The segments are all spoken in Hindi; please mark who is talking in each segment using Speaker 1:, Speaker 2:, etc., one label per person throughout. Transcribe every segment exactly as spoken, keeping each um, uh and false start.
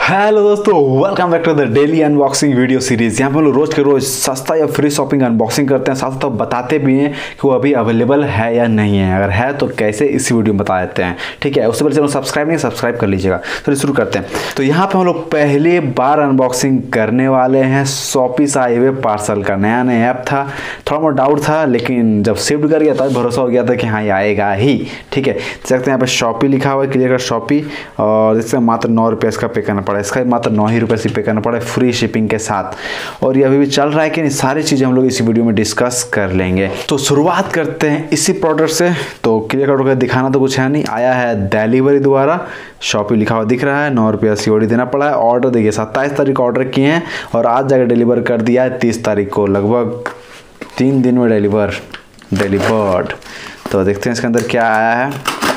Speaker 1: हेलो दोस्तों, welcome back to the daily unboxing video series. यहाँ पे हम लोग रोज के रोज सस्ता या फ्री शॉपिंग अनबॉक्सिंग करते हैं, साथ साथ बताते भी हैं कि वो अभी अवेलेबल है या नहीं है। अगर है तो कैसे, इसी वीडियो में बता देते हैं। ठीक है, उससे पहले चलो सब्सक्राइब नहीं सब्सक्राइब कर लीजिएगा। चलिए शुरू करते हैं। तो यहाँ पे हम लोग पहली बार अनबॉक्सिंग करने वाले हैं शॉपी से आए हुए पार्सल का। नया नया ऐप था, थोड़ा बहुत डाउट था, लेकिन जब शिफ्ट कर गया था भरोसा हो गया था कि हाँ ये आएगा ही। ठीक है, देखते हैं यहाँ पे शॉपी लिखा हुआ है, क्लियर कर शॉपी, और इससे मात्र नौ रुपये इसका पे करना पड़ा। इसका मात्र नौ ही रुपये से पे करना पड़ा फ्री शिपिंग के साथ। और ये अभी भी चल रहा है कि नहीं, सारी चीज़ें हम लोग इसी वीडियो में डिस्कस कर लेंगे। तो शुरुआत करते हैं इसी प्रोडक्ट से। तो क्लियर कर दिखाना तो कुछ है नहीं, आया है डिलीवरी द्वारा, शॉपी लिखा हुआ दिख रहा है, नौ रुपया सीओडी देना पड़ा है। ऑर्डर देखिए सत्ताईस तारीख को ऑर्डर किए हैं और आज जाकर डिलीवर कर दिया है तीस तारीख को, लगभग तीन दिन में डिलीवर डिलीवर्ड। तो देखते हैं इसके अंदर क्या आया है।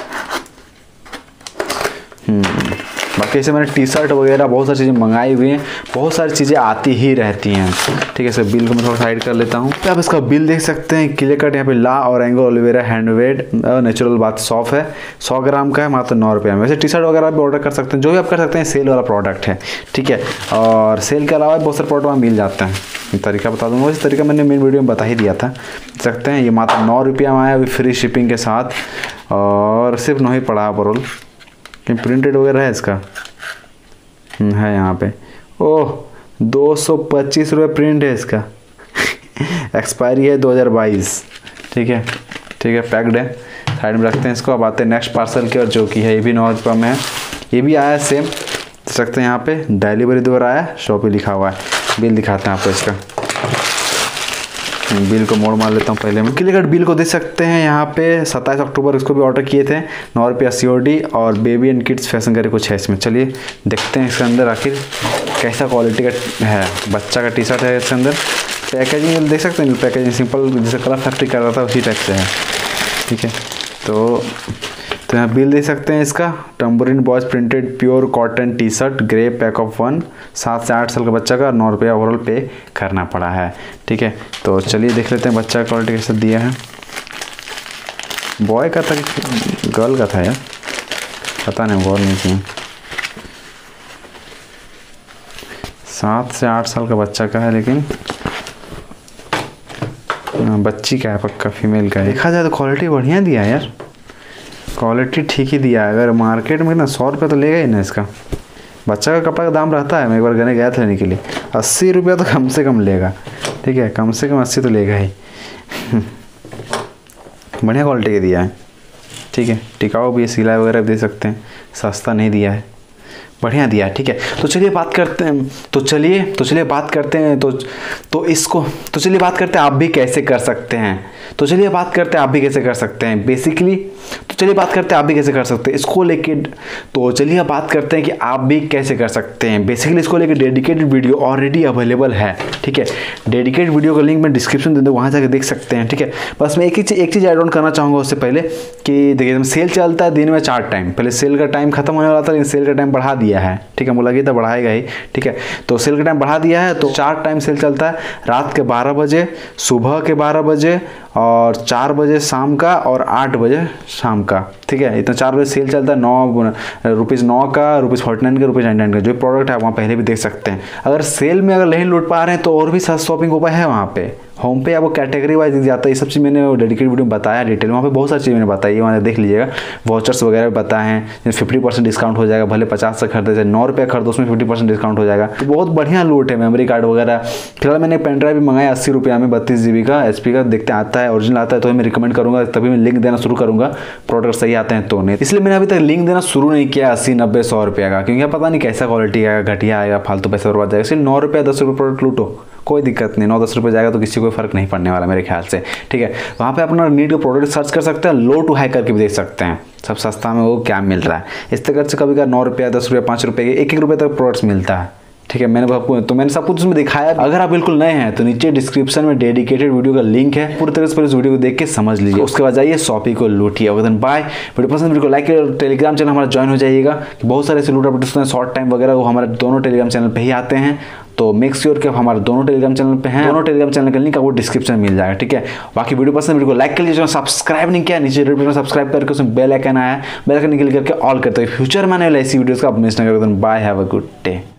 Speaker 1: हम्म बाकी ऐसे मैंने टी शर्ट वगैरह बहुत सारी चीज़ें मंगाई हुई हैं, बहुत सारी चीज़ें आती ही रहती हैं। ठीक है, सर बिल को मैं थोड़ा साइड कर लेता हूँ। तो आप इसका बिल देख सकते हैं, क्लियर कट यहाँ पे ला और एंगो एलोवेरा हैंडमेड नेचुरल बात सॉफ्ट है, सौ ग्राम का है, मात्र नौ रुपये में। वैसे टी शर्ट वगैरह भी ऑर्डर कर सकते हैं, जो भी आप कर सकते हैं, सेल वाला प्रोडक्ट है। ठीक है, और सेल के अलावा बहुत सारे प्रोडक्ट वहाँ मिल जाते हैं। तरीका बता दूँगा, इस तरीका मैंने मेन वीडियो में बता ही दिया था। देख सकते हैं ये मात्र नौ रुपया में आया अभी फ्री शिपिंग के साथ, और सिर्फ नौ ही पड़ा ओवरऑल। प्रिंटेड वगैरह है इसका, है यहाँ पे। ओह, दो सौ पच्चीस रुपये प्रिंट है इसका। एक्सपायरी है दो हज़ार बाईस। ठीक है ठीक है, पैक्ड है, साइड में रखते हैं इसको। अब आते हैं नेक्स्ट पार्सल की, और जो कि है ये भी नौ रुपये में है, ये भी आया सेम। देख सकते हैं यहाँ पे डिलीवरी द्वारा आया, शॉपी लिखा हुआ है। बिल दिखाते हैं आपको इसका, बिल को मोड़ मार लेता हूँ पहले मैं। क्लियर कट बिल को देख सकते हैं यहाँ पे, सत्ताईस अक्टूबर इसको भी ऑर्डर किए थे, नौ रुपया सीओडी, और बेबी एंड किड्स फैशन करके कुछ है इसमें। चलिए देखते हैं इसके अंदर आखिर कैसा क्वालिटी का है। बच्चा का टी शर्ट है इसके अंदर। पैकेजिंग देख सकते हैं, पैकेजिंग सिंपल जैसे कलर फैक्ट्री कर रहा था उसी टाइप से है। ठीक है, तो तो यहाँ बिल दे सकते हैं इसका, tambourine boys printed pure cotton T shirt grey pack of one, सात से आठ साल का बच्चा का, नौ रुपया ओवरऑल पे करना पड़ा है। ठीक है, तो चलिए देख लेते हैं बच्चा का क्वालिटी कैसे दिया है। बॉय का था कि गर्ल का था यार, पता नहीं, गौर नहीं किया। सात से आठ साल का बच्चा का है, लेकिन बच्ची का है पक्का, फीमेल का है। देखा जाए तो क्वालिटी बढ़िया दिया है यार, क्वालिटी ठीक ही दिया है। अगर मार्केट में ना सौ रुपये तो लेगा ही ना इसका। बच्चा का कपड़ा का दाम रहता है, मैं एक बार गने गया था लेने के लिए, अस्सी रुपया तो कम से कम लेगा। ठीक है, कम से कम अस्सी तो लेगा ही। बढ़िया क्वालिटी का दिया है। ठीक है, टिकाऊ भी है, सिलाई वगैरह भी दे सकते हैं, सस्ता नहीं दिया है, बढ़िया दिया है। ठीक है, तो चलिए बात करते हैं तो चलिए तो चलिए बात करते हैं तो तो इसको तो चलिए बात करते हैं आप भी कैसे कर सकते हैं। तो चलिए बात करते हैं आप भी कैसे कर सकते हैं बेसिकली तो चलिए बात करते हैं आप भी कैसे कर सकते हैं इसको लेके। तो चलिए बात करते हैं कि आप भी कैसे कर सकते हैं। बेसिकली इसको लेके डेडिकेटेड वीडियो ऑलरेडी अवेलेबल है। ठीक है, डेडिकेटेड वीडियो का लिंक मैं डिस्क्रिप्शन दे दूँ, वहाँ जाकर देख सकते हैं। ठीक है, बस मैं एक ही चीज़ एक चीज़ ऐड ऑन करना चाहूँगा उससे पहले कि देखिए सेल चलता है दिन में चार टाइम, पहले सेल का टाइम खत्म होने वाला था, लेकिन सेल का टाइम बढ़ा दिया है। ठीक है, मुझे लगी था बढ़ाएगा ही। ठीक है, तो सेल का टाइम बढ़ा दिया है, तो चार टाइम सेल चलता है, रात के बारह बजे, सुबह के बारह बजे, और चार बजे शाम का, और आठ बजे शाम का। ठीक है, इतना चार बजे सेल चलता है। नौ रुपीज़ नौ का, रुपीज़ फोर्टी नाइन का, रुपीज़ नाइन नाइन का जो प्रोडक्ट है वहाँ पहले भी देख सकते हैं। अगर सेल में अगर नहीं लूट पा रहे हैं तो और भी सस्ता शॉपिंग उपाय है वहाँ पे। होम पे आपको कैटेगरी वाइज दिख जाता है, ये सब चीज़ मैंने डेडिकेटेड वीडियो में बताया डिटेल, वहाँ पे बहुत सारी चीज़ मैंने बताई है, वहाँ देख लीजिएगा। वाउचर्स वगैरह बताए हैं, जैसे फिफ्टी परसेंट डिस्काउंट हो जाएगा, भले पचास से खरीदे जाए, नौ रुपये खरीदो उसमें फिफ्टी परसेंट डिस्काउंट हो जाएगा। तो बहुत बढ़िया लूट है, मेमोरी कार्ड वगैरह। फिलहाल मैंने पेन ड्राइव भी मंगाया अस्सी रुपये में, बत्तीस जी बी का एच पी का, देखते आता है ओरिजिनल आता है तो मैं रिकमेंड करूँगा, तभी मैं लिंक देना शुरू करूँगा, प्रोडक्ट सही आते हैं तो। नहीं इसलिए मैंने अभी तक लिंक देना शुरू नहीं किया अस्सी नब्बे सौ रुपये का, क्योंकि पता नहीं कैसा क्वालिटी आएगा, घटिया आएगा, फालतू पैसा बर्बाद जाएगा। इसलिए नौ रुपये दस रुपये प्रोडक्ट लूटो, कोई दिक्कत नहीं, नौ दस रुपये जाएगा तो किसी को फर्क नहीं पड़ने वाला मेरे ख्याल से। ठीक है, वहाँ पे अपना नीड का प्रोडक्ट सर्च कर सकते हैं, लो टू हाई करके भी देख सकते हैं, सब सस्ता में वो क्या मिल रहा है। इस तरह से कभी कभी नौ रुपये दस रुपये पाँच रुपये एक एक रुपये तक प्रोडक्ट्स मिलता है। ठीक है, मैंने आपको तो मैंने सब कुछ उसमें दिखाया। अगर आप बिल्कुल नए हैं तो नीचे डिस्क्रिप्शन में डेडिकेटेड वीडियो का लिंक है, पूरी तरह से इस वीडियो को देख के समझ लीजिए, उसके बाद जाइए शॉपी को लूटिए। बाय, वीडियो पसंद वीडियो को लाइक करिए, टेलीग्राम चैनल हमारा ज्वाइन हो जाइएगा, बहुत सारे ऐसे लूट अपडेट्स शॉर्ट टाइम वगैरह वो हमारे दोनों टेलीग्राम चैनल पर ही आते हैं। तो मेक श्योर कि आप हमारे दोनों टेलीग्राम चैनल पे हैं। दोनों टेलीग्राम चैनल का लिंक आपको डिस्क्रिप्शन में मिल जाएगा, ठीक है। बाकी वीडियो पसंद वीडियो को लाइक कर लीजिए, सब्सक्राइब नहीं किया नीचे रेड बटन सब्सक्राइब करके उसमें बेल आइकन आया, बेल आइकन क्लिक करके ऑल करते हैं फ्यूचर में आने वाले ऐसी वीडियोस का आप मिस ना करें। Bye, have a good day.